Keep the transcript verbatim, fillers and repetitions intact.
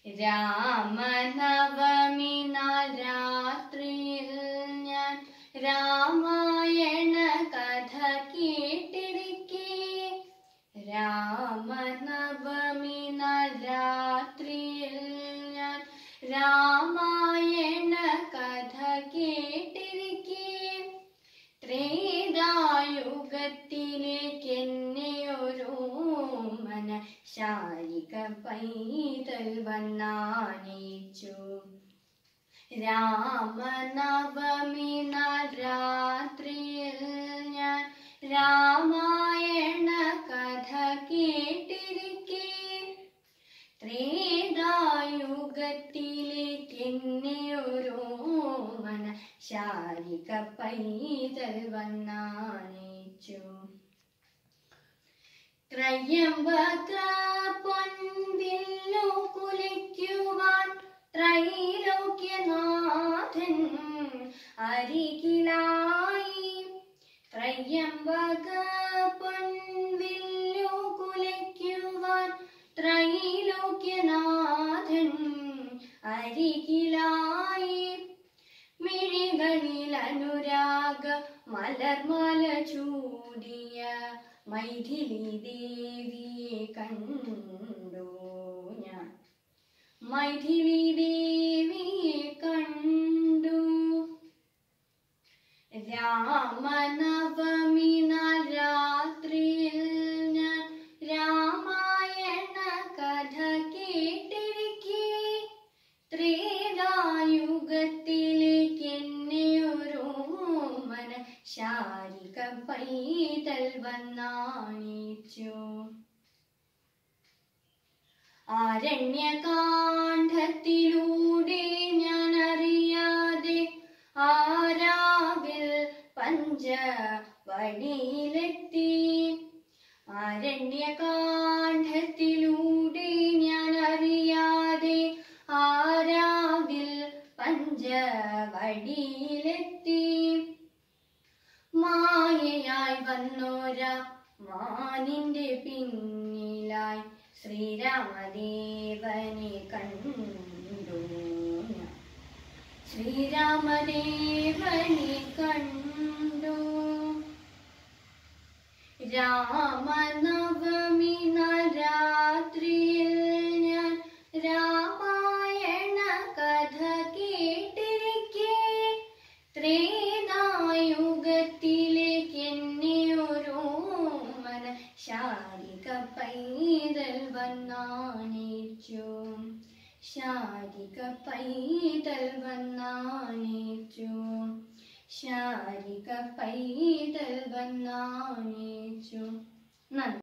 രാമനവമി നാൾ രാത്രിയിൽ ഞാൻ രാമായണ കഥ കേട്ടിരിക്കെ. രാമനവമി നാൾ രാത്രിയിൽ ഞാൻ രാമായണ കഥ കേട്ടിരിക്കെ. ത്രേതായുഗത്തിലേക്കെന്നെ ഒരു മന ശാരിക പൈതൽ വന്നാനയിച്ചു. രാമനവമി നാൾ രാത്രിയിൽ ഞാൻ രാമായണ കഥ കേട്ടിരിക്കെ. ത്രേതായുഗത്തിലേക്കെന്നെ ഒരു മന ശാരിക പൈതൽ വന്നാനയിച്ചു. ത്രയംബക പൊൻവില്ലു കുലയ്ക്കുവാൻ ത്രൈലോക്യനാഥൻ അരികിലായി. ത്രയംബക പൊൻവില്ലു കുലയ്ക്കുവാൻ ത്രൈലോക്യനാഥൻ അരികിലായി. മിഴികളിൽ അനുരാഗ മലർമാല ചൂടിയ മൈഥിലി ദേവിയെ കണ്ടു ഞാൻ. മൈഥിലി ദേവിയെ കണ്ടു. രാമനവമി നാൾ രാത്രിയിൽ ഞാൻ രാമായണ കഥ കേട്ടിരിക്കെ. ത്രേതായുഗത്തിലേക്കെന്നെ ഒരു മന ശാരിക പൈതൽ വന്നാനയിച്ചു. ആരണ്യകാണ്ഡത്തിലൂടെ ഞാൻ അറിയാതെ ആരാവിൽ പഞ്ചവടിയിലെത്തി. ആരണ്യകാണ്ഡത്തിലൂടെ ഞാൻ അറിയാതെ ആരാവിൽ പഞ്ചവടിയിലെത്തി. മായയായി വന്നോര മാനിന്റെ പിന്നിലായി ശ്രീരാമദേവനെ കണ്ടു ഞാൻ. ശ്രീരാമദേവനെ കണ്ടു. രാമനവമി നാൾ രാത്രിയിൽ ഞാൻ രാമായണ കഥ കേട്ടിരിക്കെ. ത്രേതായുഗത്തിലേക്കെന്നെ ഒരു മന ശാരിക പൈതൽ വന്നാനയിച്ചു. ശാരിക പൈതൽ വന്നാനയിച്ചു. ശാരിക പൈതൽ വന്നാനയിച്ചു. നന്ദി.